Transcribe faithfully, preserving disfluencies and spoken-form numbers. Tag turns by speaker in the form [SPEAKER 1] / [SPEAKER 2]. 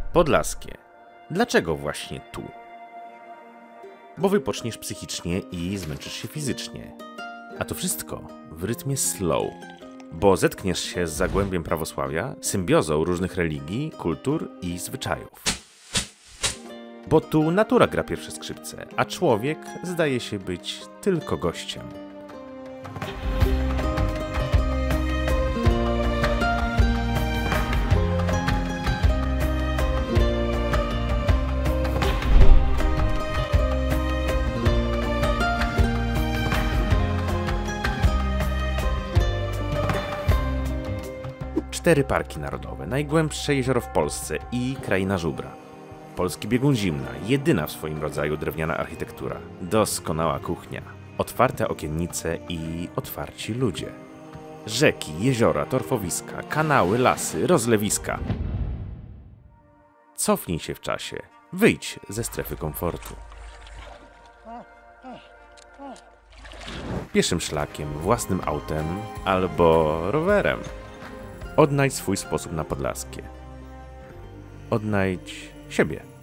[SPEAKER 1] Podlaskie. Dlaczego właśnie tu? Bo wypoczniesz psychicznie i zmęczysz się fizycznie. A to wszystko w rytmie slow. Bo zetkniesz się z zagłębiem prawosławia, symbiozą różnych religii, kultur i zwyczajów. Bo tu natura gra pierwsze skrzypce, a człowiek zdaje się być tylko gościem. Cztery parki narodowe, najgłębsze jezioro w Polsce i kraina żubra. Polski biegun zimna, jedyna w swoim rodzaju drewniana architektura. Doskonała kuchnia, otwarte okiennice i otwarci ludzie. Rzeki, jeziora, torfowiska, kanały, lasy, rozlewiska. Cofnij się w czasie, wyjdź ze strefy komfortu. Pieszym szlakiem, własnym autem albo rowerem. Odnajdź swój sposób na podlaskie. Odnajdź siebie.